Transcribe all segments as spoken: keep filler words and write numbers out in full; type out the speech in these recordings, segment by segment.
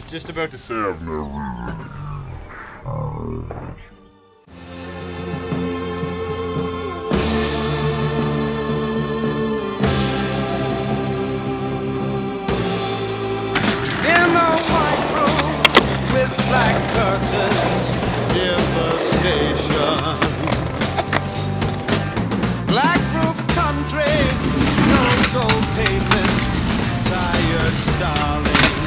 just about to say I've never In a white room with black curtains near the station. Black roof country, no gold pavements, tired starlings.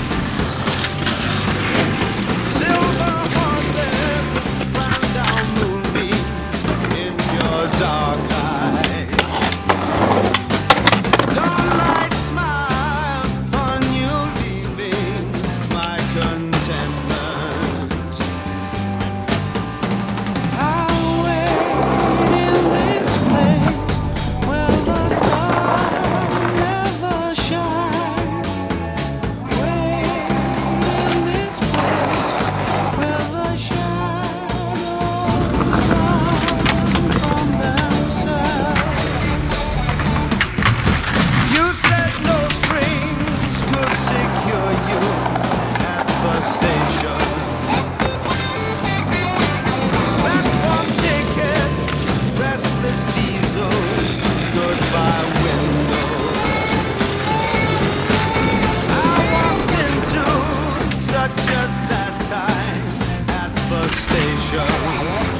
Silver horses, round down moonbeams in your dark eyes. Dawnlight smile on you leaving my contentment. I'll wait in this place where the sun never shines. Wait in this place where the shadows run from themselves. You said no strings could secure you at the station. That one ticket, restless diesels, goodbye windows. I walked into such a sad time at the station.